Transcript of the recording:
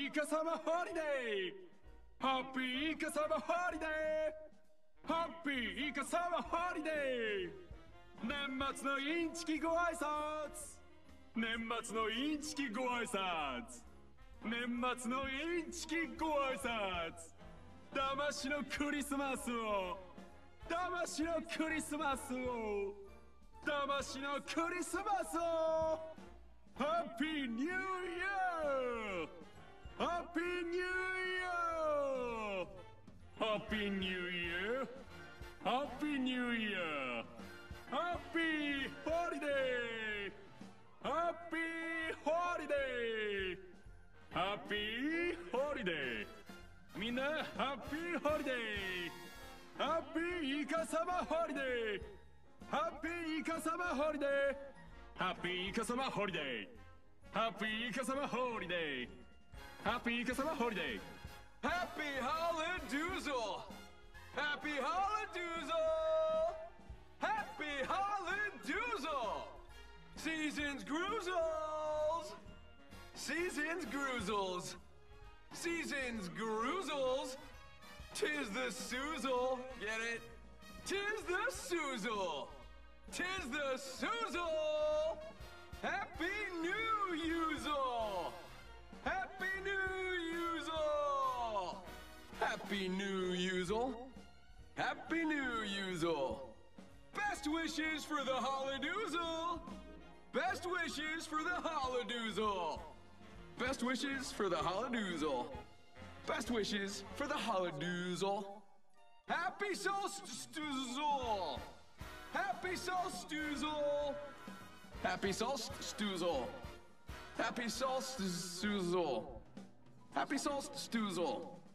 ーイカサマホリデー。ハッピーイカサマホリデー。ハッピーイカサマホリデー。年末のインチキご挨拶。年末のインチキご挨拶。年末のインチキご挨拶。騙しのクリスマスを。騙しのクリスマスを。騙しのクリスマスを。ハッピーニューイヤー。ハッピーニューイヤー。ハッピーニューイヤー。ハッピーニューイヤー。ハッピーホリデー。ハッピーホリデー。ハッピーホリデー。みんなハッピーホリデー。ハッピーイカサマホリデー。ハッピーイカサマホリデー。ハッピーイカサマホリデー。ハッピーイカサマホリデー。ハッピーイカサマホリデー。 Happy Holidoozle! Happy Holidoozle! Happy Holidoozle! Season's Groozles! Season's Groozles! Season's Groozles! Tis the Soozle! Get it? Tis the Soozle! Tis the Soozle! Happy New Yoozle! Happy New Yoozle! Happy New Yoozle! Happy New Yoozle! Best wishes for the Holidoozle! Best wishes for the Holidoozle! Best wishes for the Holidoozle! Best wishes for the Holidoozle! Happy Solstice! Happy Solstice! Happy Solstice! Happy Solstice! Happy Solstice!